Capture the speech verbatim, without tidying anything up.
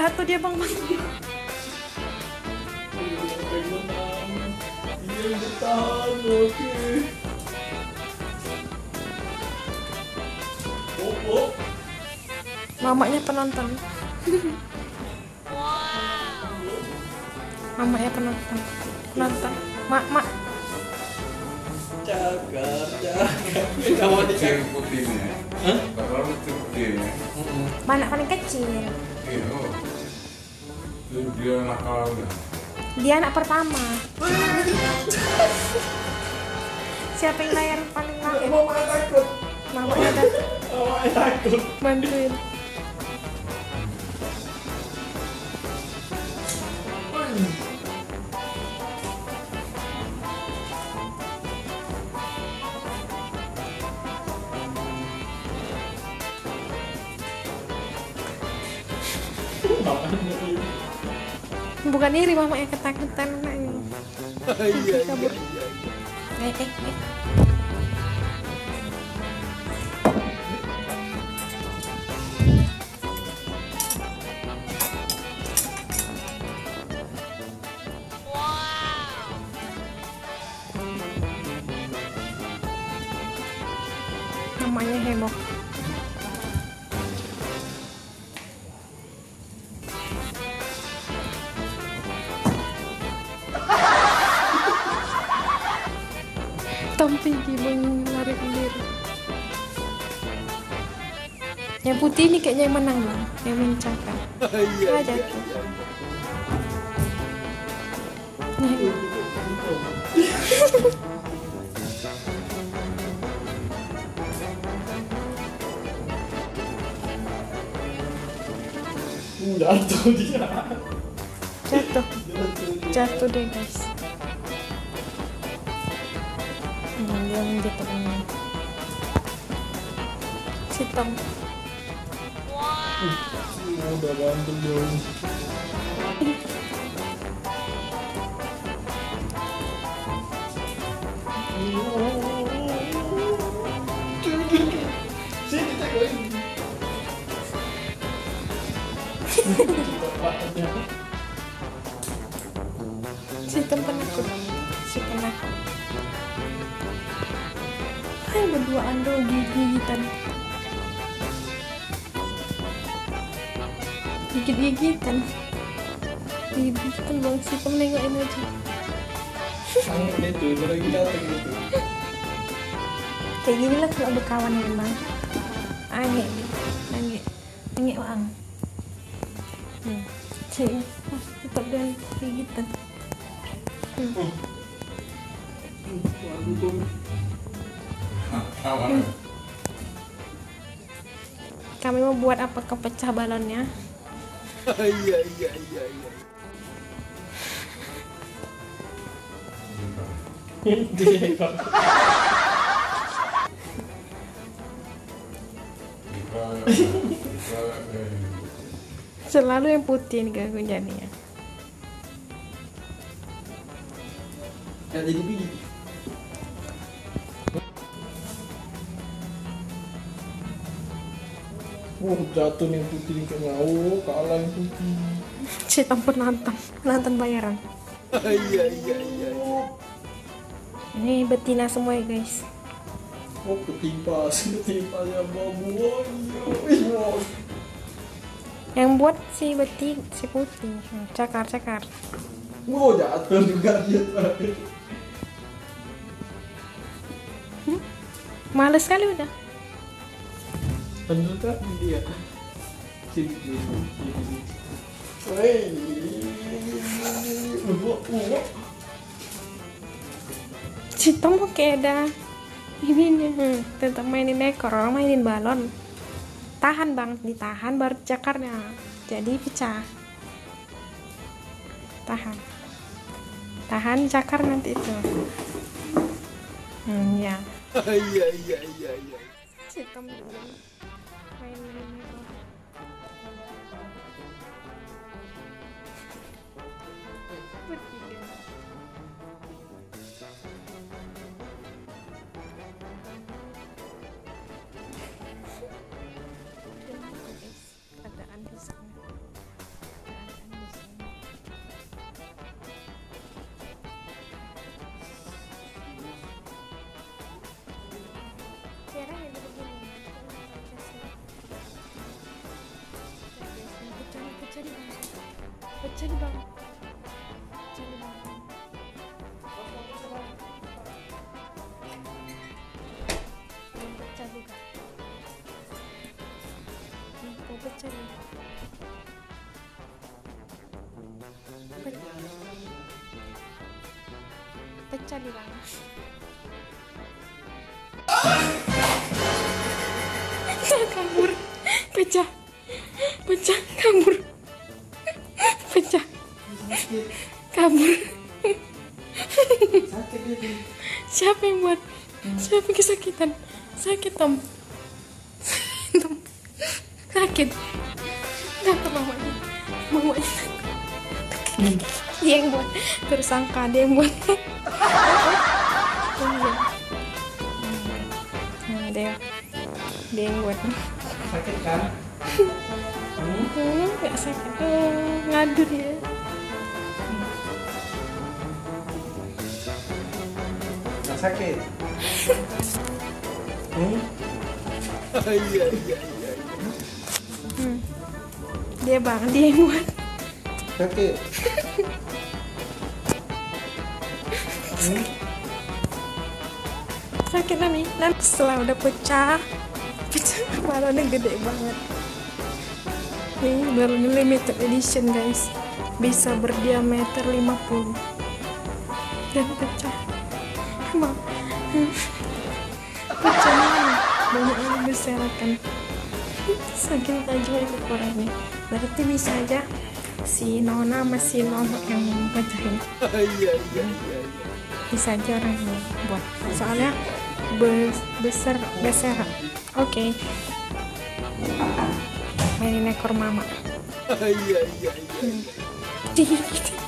jatuh dia bang bang. Dia bertahan, oke. Oh, oh. Mamanya penonton. Mamanya penonton. Penonton. Mak mak. Cagar, cagar. Kamu Kecil putihnya. Hah? Kalau itu putihnya. Mana paling kecil? Iya. Oh. Itu dia nakalnya. Dia anak pertama. Siapa yang layar paling lahir? Mama takut. Mamanya ada Mama takut. bantuin. Bukan iri, mama yang ketakutan anaknya. Iya, Kabur. iya, iya. Eh, eh, eh. Namanya heboh. Tom Piggy melarikan diri. Yang putih ini kayaknya yang menang bang, yang mencakar. Iya, Aja iya, tuh. iya. Nih, Jatuh dia. jatuh, Jatuh dia. jatuh deh guys. Hmm, dia menjatuh ini. Si Tom. Oh, udah ganteng dong. Sini tegoin. Si Tom penakut. Si penakut. Hai berduaan dong gigit-gigitan. Gigit-gigitan. Gigit-gigitan bang, si Tom nengokin aja. Sangat itu, lagi datang gitu. Kayak gini lah kalau berkawan memang. Ange, ange, ange bang. Hmm. Cik, oh, tetap dan gigitan. Hmm. Waduh, tuh. Awan. Kami mau buat apa kepecah balonnya? Iya, iya, iya, iya. Dia Selalu yang putih nih gak jadinya. Gak jadi biji. Oh, jatuh nih putih nih kayaknya. Oh, kalah yang putih. Si Tom penonton, penonton bayaran. Iya, iya, iya. Ini betina semua ya guys. Oh, ketimpa, ketimpa ya babu. Oh, iya. Yang buat si beti, si putih. Hmm, Cakar, cakar. Oh, jatuh juga dia terakhir. Hmm? Males sekali udah. Bener kan dia? Sini, sini, sini. Wey, uwak, uwak. Si Tom kok kayak ada ini nih, hmm, tetap mainin ekor, orang mainin balon. Tahan bang, ditahan baru cakarnya. Jadi pecah. Tahan. Tahan cakar nanti itu. Hmm, ya. Iya, iya, iya, iya. Si Tom dulu. Mainin ekor. Bertiga. Keadaan di sana. pecah di bawah, pecah di bawah. Belum pecah juga. Nih, mau pecah nih. Pecah, pecah di bawah. Kabur, pecah, pecah, kabur, pecah, kabur. Sakit dia. Siapa yang buat? Siapa yang kesakitan? Sakit Tom, Tom. Sakit. Kenapa mamanya? Mamanya. Dia yang buat. Tersangka dia yang buat. Nah, dia. Dia yang buat. Sakit kan? Hmm, gak sakit. Oh, ngadu dia. Nggak sakit. Hmm? Iya iya iya. Hmm. Dia bang, dia yang buat. Sakit. Hmm? Sakit Nami. Nanti setelah udah pecah, pecah balonnya gede banget. Nih balonnya limited edition guys, bisa berdiameter lima puluh dan pecah. Emang pecahnya banyak yang berserakan. Saking tajamnya ukurannya, berarti bisa aja si Nona masih Nono yang pecahin. Iya iya iya. Bisa aja orang yang buat, soalnya be- besar besar. Oke, mainin ekor mama. Iya iya iya. Hmm.